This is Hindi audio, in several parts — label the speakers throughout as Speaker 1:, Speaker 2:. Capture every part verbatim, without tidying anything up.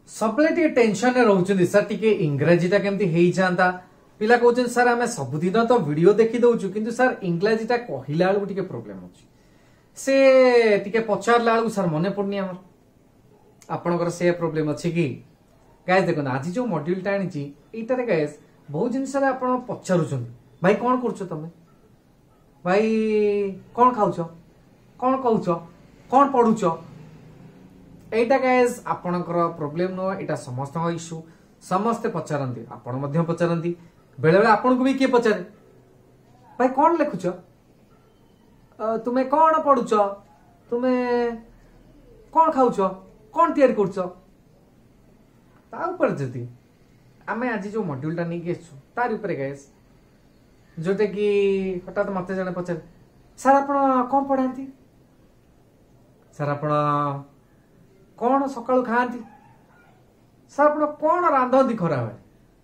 Speaker 1: सबले टे टेंशन रे रहउछन सर टिके इंग्रजीटा केमती हेई जांता पिला कहउछन सर हमें सबुदिन तो वीडियो देखि दउछु किंतु सर इंग्रजीटा कहिला बेलु टिके प्रॉब्लम होछि से टिके पचारला बेलु सर मने पड़नी हमर आपनकर से प्रॉब्लम अछि कि गाइस देखो आज जो मॉड्यूल टा आनी एटा रे गाइस बहुत जिनस रे आपण पचारुछन भाई कोन करछो तमे भाई कोन खाउछो कोन कहउछो कोन पढुछो एटा गाइस आपनकर प्रॉब्लम नो एटा समस्त इश्यू समस्त पचारंती आपण मध्य पचारंती बेले बेले आपण को भी के पचारे भाई कोन लिखुछो तुमे कोन पढुछो तुमे कोन खाउछो कोन तयारी करछो ता ऊपर जति आमे आज जो मॉड्यूल टा नहीं गेछु तार ऊपर गाइस जोटे कि हठात मते जने पचारे सर आपण कोन पढांती सर आपण कोन सकाळु खांती सर आपण कोन रांधंती खरा बे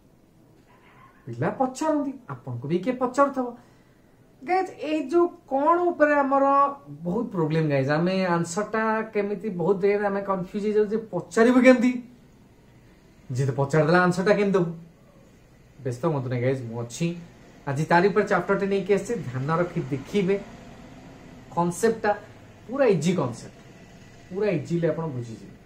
Speaker 1: पिला पचारंती आपण को भी के पचारथबो गाइस ए जो कोन ऊपर हमर बहुत प्रॉब्लम गाइस हमें आंसर टा केमिति बहुत देर हमें कंफ्यूज हो जे पचारिबो केमती जे तो पचार देला आंसर टा केम दबु व्यस्त मत नै गाइस मु अछि आज तारी पर चैप्टर टे नै के से ध्यान रखी देखिबे कांसेप्ट टा पूरा इजी कांसेप्ट पूरा इजी ले आपण बुझी जे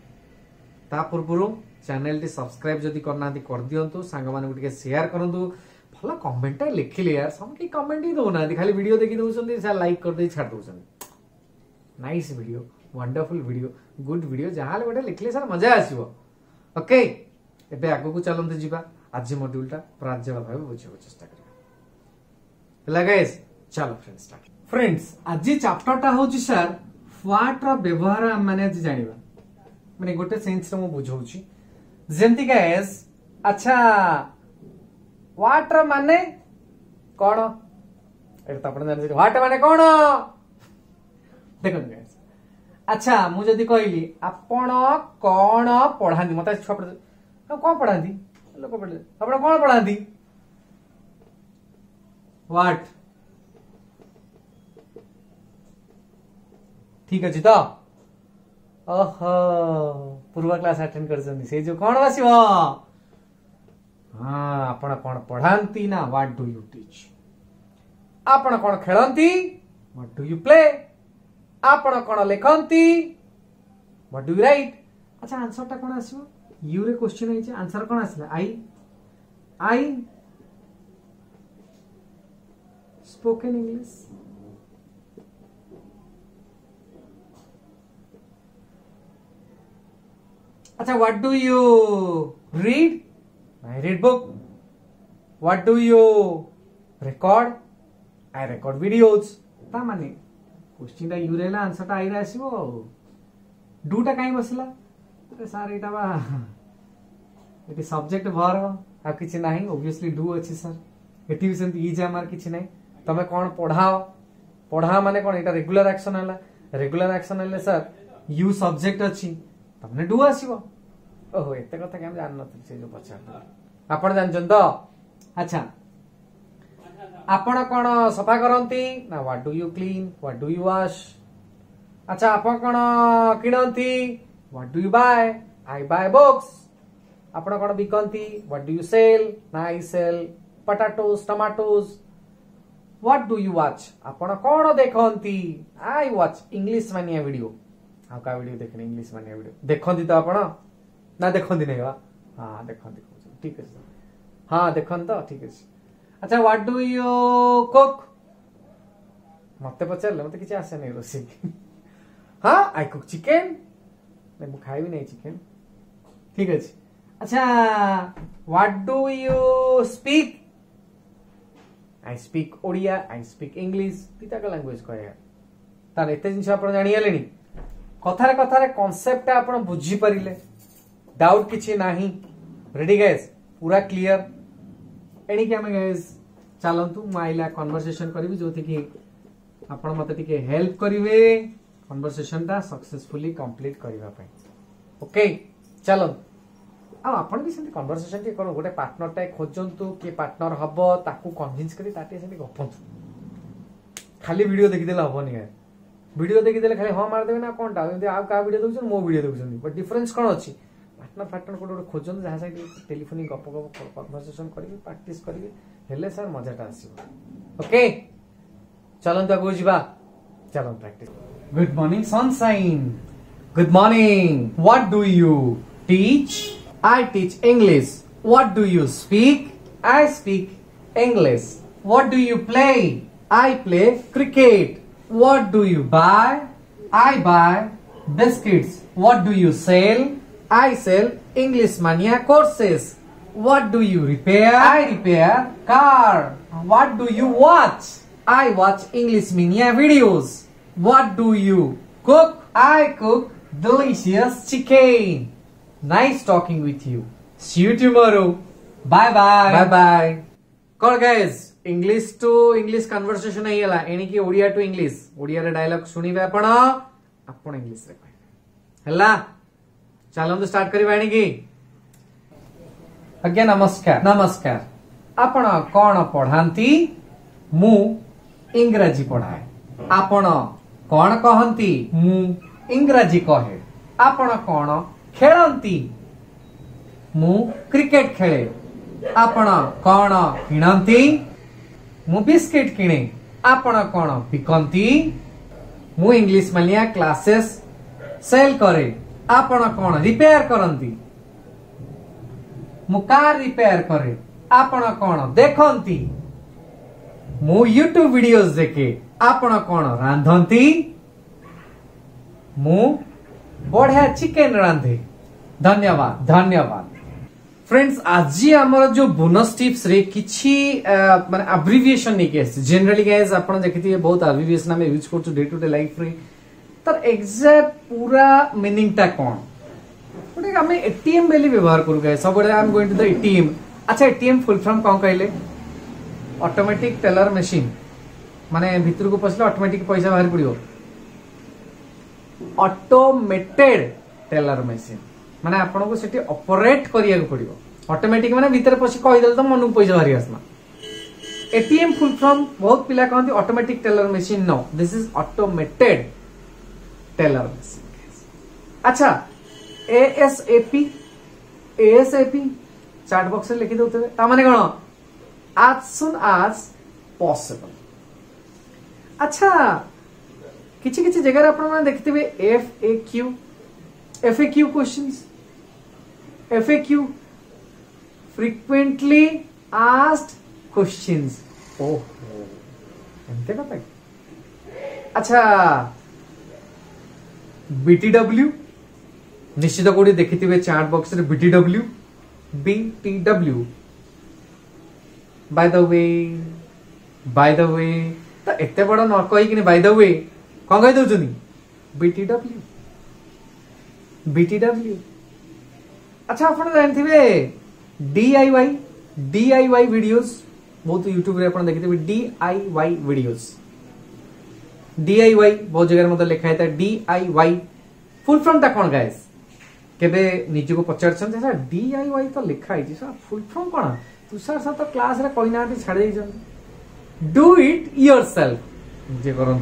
Speaker 1: ता पूर्वरु चैनल टी सब्सक्राइब जदी करना दी कर दियंतु सांग माने के शेयर करंतु भला कमेंट लिखिले यार सम की कमेंट ही दोना खाली वीडियो देखि दउछन से लाइक कर दे छाड़ दउछन nice video wonderful video good video जहाले बडे लिखले सर मजा आसीबो ओके एबे आगो को चलंते जीवा आज मॉड्यूल टा प्राज्ञल भाबे बुझियो चेष्टा करिया हला गाइस चलो फ्रेंड्स स्टार्ट फ्रेंड्स आज चैप्टर टा होची सर व्हाट रा व्यवहार माने आज जानिबा माने गोटे सेंस रे मु बुझौची जेंति गाइस अच्छा व्हाट रा माने कोन एटा त आपण जानि व्हाट माने कोन देखो गाइस अच्छा मु जदी कहली आपण कोन पढांती मते छपड़ हम कोन पढांती लोक पढले आपण कोन पढांती व्हाट ठीक अछि त ओहो पूर्व क्लास अटेंड करछनी से जो कोन बसिबो हां आपण कोन पढांती ना व्हाट डू यू टीच आपण कोन खेलंती व्हाट डू यू प्ले आपण कोन लेखंती व्हाट डू यू राइट अच्छा आंसर टा कोन आसीबो यू रे क्वेश्चन है जे आंसर कोन आसला आई आई स्पोकन इंग्लिश अच्छा what do you read I read book. What do you record? I record videos. ता माने क्वेश्चन टा यू रेला आंसर टा आई रे आसीबो डू टा काई बसला अरे सर एटा बा एटी सब्जेक्ट भर आ किछि नाही ऑब्वियसली डू अछि सर एटी भी सेंती इज मार किछि नाही तमे कोन पढाओ पढा माने कोन एटा रेगुलर एक्शन हला रेगुलर एक्शन हले सर यू सब्जेक्ट अछि तमने डू आसीबो ओहो एते कथा के हम जान नथि से जो पछा आपण जानछन तो अच्छा आपण कोन सफा करंती ना what do you clean what do you wash अच्छा आपण कोन किनंती what do you buy I buy books आपण कोन बिकंती व्हाट डू यू सेल ना I sell potatoes tomatoes what do you watch आपण कोन देखंती I watch English Mania video आ का वीडियो देखने इंग्लिश मानिया वीडियो देखंती तो आपण ना देखंती नहीं बा हां देखंती ठीक है हां देखन तो ठीक है अच्छा व्हाट डू यू कुक मते पचल मते किछ आसे नहीं रोसी हां आई कुक चिकन मैं मु खाई भी नहीं चिकन ठीक है अच्छा what do you speak I speak Odia I speak English पिता का लैंग्वेज कहे तार एते जिंस आपण जानि लेनी कथारे कथारे कांसेप्ट आपण बुझी परिले डाउट किछि नाही रेडी गाइस पूरा क्लियर एनी के हमें गाइस चलंतु माइला कन्वर्सेशन करबी जोथि कि आपण मते टिके हेल्प करिवे कन्वर्सेशन ता सक्सेसफुली कंप्लीट करबा पय ओके चलो आ आपण भी सेंती कन्वर्सेशन के करो गोटे पार्टनर टाइ खोजंतु के पार्टनर हबो ताकू कन्विंस करी ताटे सेंती गपंतु खाली वीडियो देखि देला हबो नि वीडियो देखि देले खाली हां मार देबे ना कोनटा आ का वीडियो देखछन मो वीडियो देखछन बट डिफरेंस कोन अछि पार्टनर पार्टनर कोड खोजन जहाँ साइड टेलीफोन गप गप कन्वर्सेशन करेंगे प्रैक्टिस करेंगे हेले सर मजाटा आसीबो ओके चलंतु आगो जिबा चलो practice good morning sunshine good morning what do you teach I teach English what do you speak I speak English what do you play I play cricket what do you buy I buy biscuits what do you sell I sell English mania courses what do you repair I repair car what do you watch I watch English mania videos what do you cook I cook delicious chicken nice talking with you see you tomorrow bye bye bye bye कौन guys English to English conversation है येला एनी की ओडिया टू इंग्लिश ओडिया रे डायलॉग सुनिबे आपण आपण इंग्लिश रे कहबे हला चलंतु स्टार्ट करिबा एनी की आज्ञा नमस्कार नमस्कार आपण कोन पढांती मु इंग्रजी पढाए आपण कोन कहंती मु इंग्रजी कहे आपण कोन खेलंती मु क्रिकेट खेले आपण कोन किणंती मु बिस्किट किणे आपण कोन बिकंती मु इंग्लिश मानिया क्लासेस सेल करे आपण कोन रिपेयर करंती मु कार रिपेयर करे आपण कोन देखंती मु यूट्यूब वीडियोस देखे आपण कोन रांधंती मु बढ़िया चिकन रांधे धन्यवाद धन्यवाद फ्रेंड्स आज हमर जो बोनस टिप्स रे किछि माने एब्रिविएशन नहीं के जनरली गाइस आपण देखिथिए बहुत एब्रिविएशन हम यूज करछु डे टू डे लाइफ रे तर एग्जैक्ट पूरा मीनिंग ता कोन ओटे हम एटीएम बेली व्यवहार करू गाइस सब I am going to the ATM अच्छा एटीएम फुल फॉर्म कोन कहले ऑटोमेटिक टेलर मशीन माने भीतर को पसले ऑटोमेटिक पैसा बाहर पड़ियो ऑटोमेटेड टेलर मशीन माने आपण को सेठी ऑपरेट करिया को पड़ियो ऑटोमेटिक माने भीतर पसी कहि देल तो मन पैसा बाहरी आसना एटीएम फुल फॉर्म बहुत पिला कहंती automatic teller machine no this is automated teller machine अच्छा एएसएपी एएसएपी चैट बॉक्स में लिखि दोते ता माने कोन as soon as possible अच्छा किछि किछि जगह आपण माने देखथिबे FAQ FAQ questions FAQ frequently asked questions ओहो एंते कथा अच्छा बीटीडब्ल्यू निश्चित कोडी देखिथिबे चैट बॉक्स रे BTW BTW by the way by the way तो एते बड़ न कहि कि बाय द वे कोन कहि दउछनी बीटीडब्ल्यू बीटीडब्ल्यू अच्छा आपण जानथिबे डीआईवाई डीआईवाई वीडियोस बहुत यूट्यूब रे आपण देखिथिबे डीआईवाई वीडियोस डीआईवाई बहुत जगह मतलब लिखा है डीआईवाई फुल फॉर्म ता कोन गाइस केबे निजे को पचारछन जे डीआईवाई तो लिखा है सर फुल फॉर्म कोन तुषार सर तो क्लास रे कोइ ना छाड़ दे जन डू इट योरसेल्फ जे करन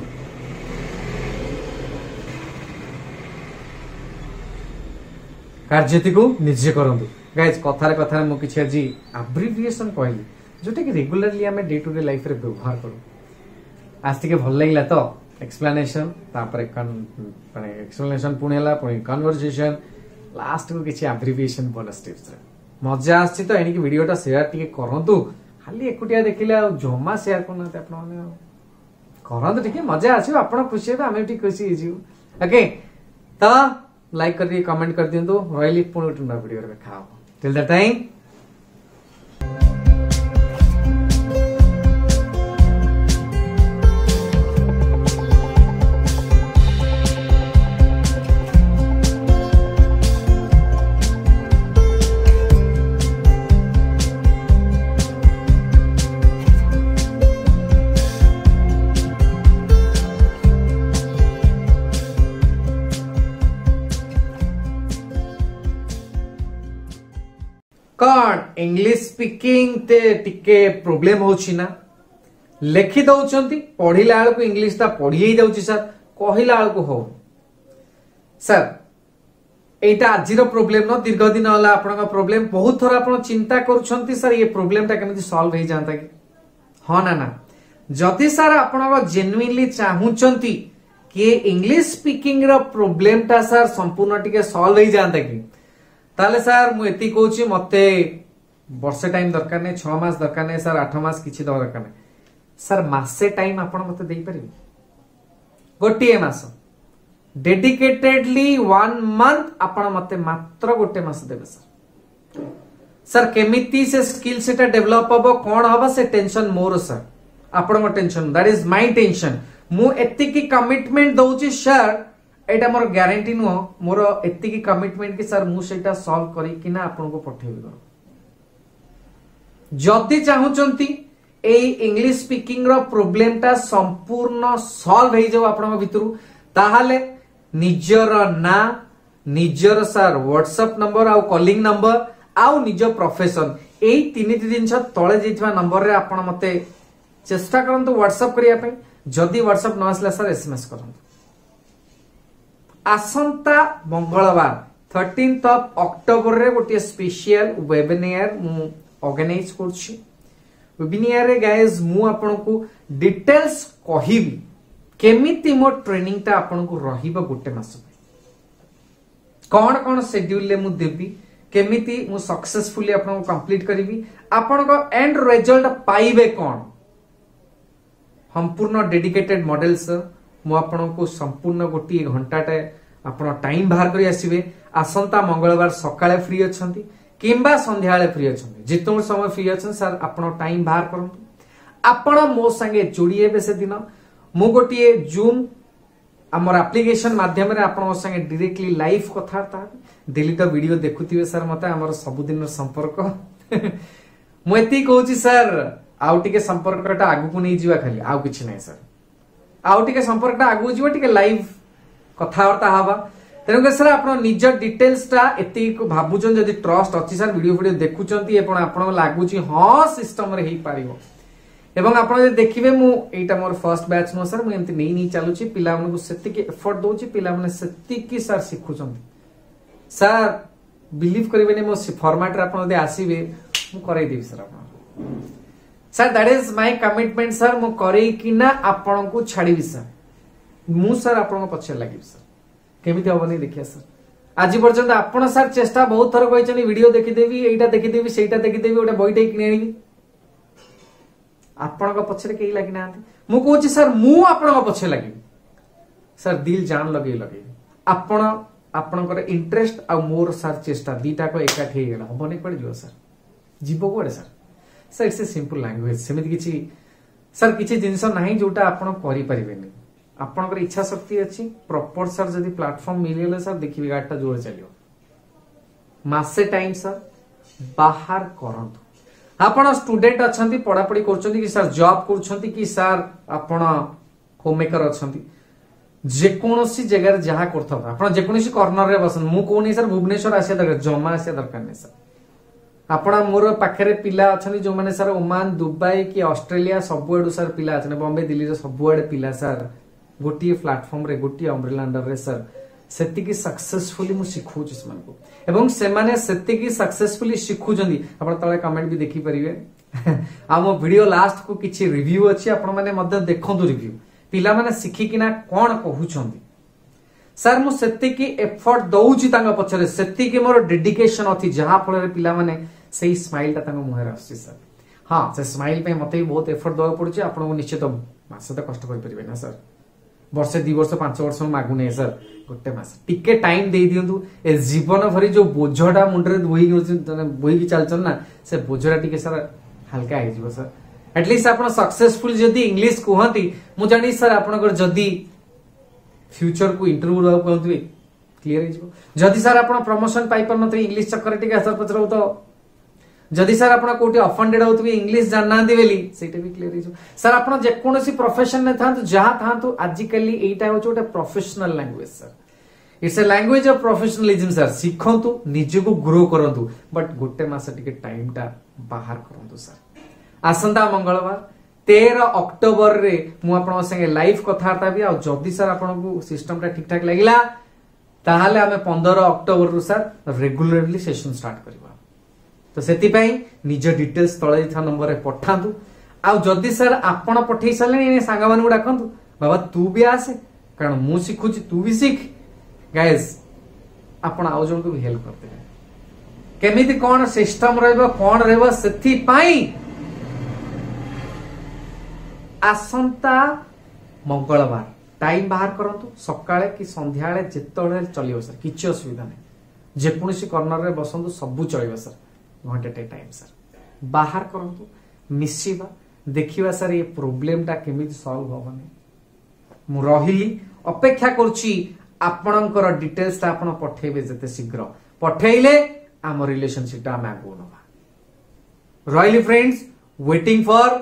Speaker 1: कार्यति को निजे करंतु गाइस कथारे कथारे मु किछि আজি एब्रिविएशन कहली जोटे कि रेगुलरली हमें डे टू डे लाइफ रे व्यवहार करू आज के भल लागला तो एक्सप्लेनेशन तापर माने एक्सप्लेनेशन पुणी हला पुणी कन्वर्सेशन लास्ट को किछि एब्रिविएशन बोनस टिप्स रे मजा आछि तो एनी कि वीडियोटा शेयर टिके करंतु खाली एकुटिया देखिले जमा शेयर करनाते आपण माने करंतु टिके मजा आछि आपण खुशी हेबे हमें टिके खुशी हिजु ओके तो लाइक कर दिए कमेंट कर दियंतु रॉयली पुणी टुना वीडियो रे खाओ टिल द टाइम कौन इंग्लिश स्पीकिंग ते टिके प्रॉब्लम होछि ना लिखि दउचंती पढिला आल को इंग्लिश ता पढि जाउची सर कहिला आल को हो सर एटा आजिर प्रोब्लेम न दीर्घ दिन होला आपन प्रोब्लेम बहुत थोड़ा आपन चिंता करूछंती सर ये प्रोब्लेम टा केमिति सॉल्व हो जाता कि हाँ ना ना जदि सर आपन जेन्युइनली चाहूचंती कि इंग्लिश स्पीकिंग रो प्रोब्लेम टा सर संपूर्ण टिके सॉल्व हो जाता कि ताले सर मु एति कहूची मते वर्षे टाइम दरकार नै छह मास दरकार नै सर आठ मास किछि दरकार नै सर मासे टाइम आपन मते देई परिबे गोटिए मास डेडिकेटेडली वन मंथ आपण मते मात्र गोटे मास देबे सर सर केमिति से स्किल सेटा डेवलप हबो कोन हबो से टेंशन मोर सर आपण tension that is my tension मु एति की कमिटमेंट दउची सर एटा मोर ग्यारंटी नो मोर एति की कमिटमेंट कि सर मु सेटा सॉल्व करी कि ना आपण को पठेबी जदि चाहूचंती ए इंग्लिश स्पीकिंग रो प्रोब्लेम टा संपूर्ण सॉल्व हो जाओ आपण भितरु ताहाले निजर ना निजर सर व्हाट्सएप नंबर आउ कॉलिंग नंबर आउ निज प्रोफेशन एई तीन दिन तळे जेथिबा नंबर रे आपण मते चेष्टा करंतु व्हाट्सएप करिया पई जदी व्हाट्सएप न आसला सर एसएमएस करंतु आसंता मंगलवार थर्टीन्थ ऑफ अक्टोबर रे गोटे स्पेशल वेबिनार मु ऑर्गेनाइज करछि वेबिनार रे गाइस मु आपन को डिटेल्स कहिबी केमिति मो ट्रेनिंग ता आपन को रहिबा गोटे मास कोन कोन शेड्यूल ले मु देबी केमिति मु सक्सेसफुली आपन को कंप्लीट करिवि आपन को एंड रिजल्ट पाइबे कोन संपूर्ण डेडिकेटेड मॉडल्स मु आपन को संपूर्ण गोटी घंटाटे आपन टाइम बाहर करी आसीबे आसंता मंगलवार सकाळे फ्री अछंती किंबा संध्याळे फ्री अछंती जितो समय फ्री अछन सर आपन टाइम बाहर करंतु आपन मो संगे जोड़ी हेबे से दिन मु गोटे जूम आमर एप्लिकेशन माध्यम रे आपन संगे डायरेक्टली लाइव कथार्ता डेली तो वीडियो देखुथिबे सर मते हमर सब दिन संपर्क मु एति कहूची सर आउ टिके संपर्कटा आगु को नै जीवा खाली आउ किछि नै सर आउ टिके संपर्कटा आगु जीवा टिके लाइव कथार्ता हवा तेनु सर आपन निज डिटेल्स टा एति को भाबुचन जदि ट्रस्ट अछि सर वीडियो वीडियो देखुचंती एपन आपन लागुची हां सिस्टम रे हेई पारिबो एवं आपण जे देखिबे मु एटा मोर फर्स्ट बैच नो सर मु एंति नै नै चालुची पिला मन को सेति के एफर्ट दोची पिला मन सेति की सर सिखुचंती सर बिलीव करिवे ने मो फॉर्मेट रे आपण दे आसीबे मु करै देबी सर आपण sir that is my commitment sir मु करै कि ना आपण को छाड़ीबी सर मु सर आपण को पछे लागिबी सर केमिति होबनी देखिया सर आज पर्यंत आपण सर चेष्टा बहुत थर कहिचनी वीडियो देखि देबी एटा देखि देबी सेटा देखि देबी ओटा बइटे किने आनिबी आपण को पछरे केही लागि नांती मु कहूची सर मु आपण को पछे लागि सर दिल जान लगे लगे आपण आपण को इंटरेस्ट आ मोर सर चेष्टा दीटा को एकाठी हेला होबनी पड़ जो सर जीवो कोडे sir sir it's a simple language सेमिति किछि सर किछि जिंस नाही जोटा आपण करि परिबेनी आपण को इच्छा शक्ति अछि प्रॉपर सर जदी प्लेटफॉर्म मिलेले सर देखिबे गाडटा जोर चलियो मासे टाइम सर बाहर करंतु आपण स्टूडेंट अछंती पढ़ा पढ़ी करछंती कि सर जॉब करछंती कि सर आपण होम मेकर अछंती जे कोनोसी जगह रे जहा करथब आपण जे कोनोसी कॉर्नर रे बसन मु कोनी सर भुवनेश्वर आसे दरकार जमा आसे दरकार नै सर आपण मोर पाखरे पिला अछनी जो माने सर ओमान दुबई कि ऑस्ट्रेलिया सबुएडु सर पिला अछने बॉम्बे दिल्ली रे सबुएडे पिला सर गोटी प्लेटफॉर्म रे गोटी अम्ब्रेला अंडर रे सर सेति की सक्सेसफुली मु सिखौ छि मन को एवं से माने सेति की सक्सेसफुली सिखु जंदी आपण तळे कमेंट भी देखि परिबे आ मो वीडियो लास्ट को किछि रिव्यू अछि आपण माने मध्य देखंतु रिव्यू पिला माने सिखि किना कोन कहू छंदी सर मु सेति की एफर्ट दउ छि तांगा पछरे सेति की मोर डेडिकेशन अछि जहा फल रे पिला माने सेही स्माइल ता तांगा मुहर आछि सर हां से स्माइल पे मते बहुत एफर्ट दउ पड़ुछि आपण को निश्चित मासे त कष्ट करि परिबे ना सर वर्षे दि वर्ष पांच वर्ष मागु नै सर गोटे मास टिके टाइम दे दियंतु ए जीवन भरी जो बोझटा मुंडरे बोही बोही की चलचन ना से बोझरा टिके सर हल्का हे जीवो सर एटलीस्ट आपण सक्सेसफुल जदी इंग्लिश कहंती मु जानि सर आपण जदी फ्यूचर को इंटरव्यू रह कहंतु क्लियर हे जीवो जदी सर आपण प्रमोशन पाई पर नते इंग्लिश चक्कर टिके असर पचरौ तो जदि सर आपण कोटी ऑफेंडेड होतबे इंग्लिश जानना दिवेली सेटा भी क्लियर हिजो सर आपण जे कोनोसी प्रोफेशन ने थांतु जहां थांतु आजिकली एटा हो छोटे professional language sir it's a language of professionalism sir सिखंतु निजे को ग्रो करंतु बट गोटे मास टिके टाइम टा बाहर करंतु सर आसंता मंगलवार तेरह अक्टोबर रे मु आपण संगे लाइव कथार्ता भी आ जदि सर आपण को सिस्टम टा ठीक ठाक लागिला ताहाले आमे पंद्रह अक्टोबर रु सर रेगुलरली सेशन स्टार्ट करबा। तो सेति पई निज डिटेल्स तळे था नंबर रे पठांतु। आ जदी सर आपण पठेई साले सांगा मानु डाकंतु बाबा तू भी आसे कारण मु सिखुची तू भी सीख गाइस आपण आउ जन को भी हेल्प करते हैं केमिति कोन सिस्टम रहबो कोन रहबो सेति पई आसंता मंगलवार टाइम बाहर करंतु सकाळे कि संध्याळे जेतळे चलियो सर किछि असुविधा नै जेकोनसी कॉर्नर रे बसंतु सबु चलियो सर घंटे टाइम सर बाहर करंतु मिसिबा देखिबा सर ये प्रॉब्लम ता केमिति सॉल्व होबनी मु रहिली अपेक्षा करछि आपणकर डिटेल्स ता आपण पठेबे जते शीघ्र पठेइले आम रिलेशनशिप ता आगु नबा रॉयली फ्रेंड्स वेटिंग फॉर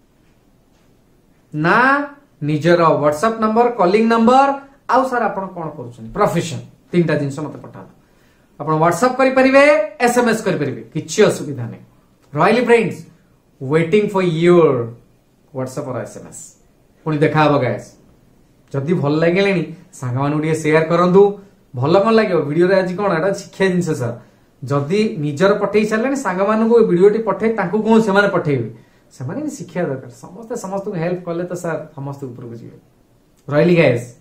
Speaker 1: ना निजर व्हाट्सएप नंबर कॉलिंग नंबर आउ सर आपण कोन करूछन प्रोफेशन तीनटा जिंस मते पठा आपण व्हाट्सएप करि परिबे एसएमएस करि परिबे किछि असुविधा नै royally friends waiting for your WhatsApp और एसएमएस पुनी देखा हबो गाइस जदी भल लागेलेनी सांगा मानु डिए शेयर करंतु भल कोन लागियो वीडियो रे आज कोन एटा शिक्षा जिंस सर जदी निजर पठेई छलेनी सांगा मानु को वीडियो टी पठे तांको कोन से माने पठेइबे से माने भी शिक्षा दरकार समस्त समस्त को हेल्प करले तो सर समस्त ऊपर को जीवे royally guys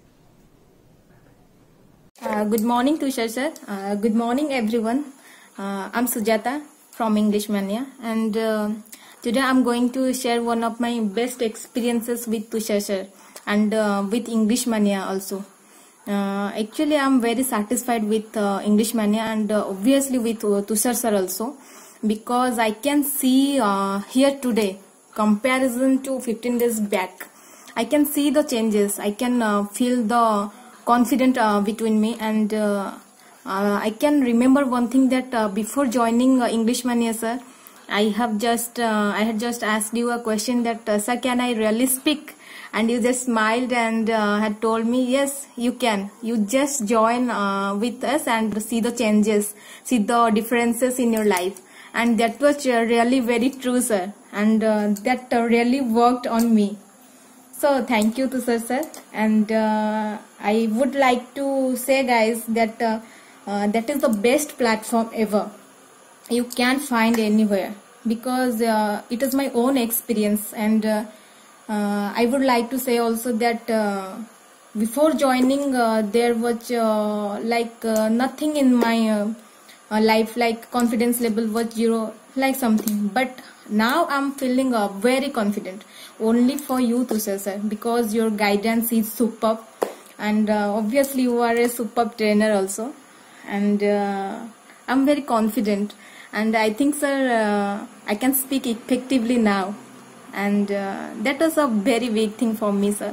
Speaker 2: good morning Tushar sir good morning everyone I am Sujata from English Mania and uh, today I'm going to share one of my best experiences with Tushar sir and uh, with English Mania also. Uh, actually I'm very satisfied with uh, English Mania and uh, obviously with uh, Tushar sir also because I can see uh, here today comparison to fifteen days back. I can see the changes. I can uh, feel the confidence uh, between me and uh, Uh, I can remember one thing that uh, before joining uh, English Mania sir, I have just uh, I had just asked you a question that uh, sir can I really speak, and you just smiled and uh, had told me yes you can. You just join uh, with us and see the changes, see the differences in your life, and that was uh, really very true sir, and uh, that uh, really worked on me. So thank you to sir sir, and uh, I would like to say guys that. Uh, Uh, that is the best platform ever you can find anywhere because uh, it is my own experience and uh, uh, I would like to say also that uh, before joining uh, there was uh, like uh, nothing in my uh, uh, life, like confidence level was zero like something, but now I'm feeling uh, very confident only for you to say sir because your guidance is superb and uh, obviously you are a superb trainer also. And uh, I'm very confident and I think sir uh, I can speak effectively now and uh, that is a very big thing for me sir.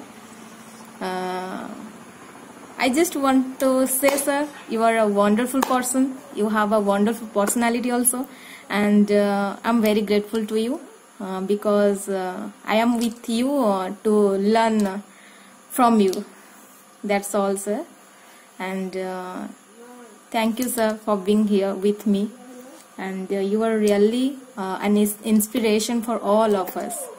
Speaker 2: uh, I just want to say sir you are a wonderful person, you have a wonderful personality also and uh, I'm very grateful to you uh, because uh, I am with you uh, to learn from you. That's all sir and uh, thank you sir for being here with me and uh, you are really uh, an inspiration for all of us.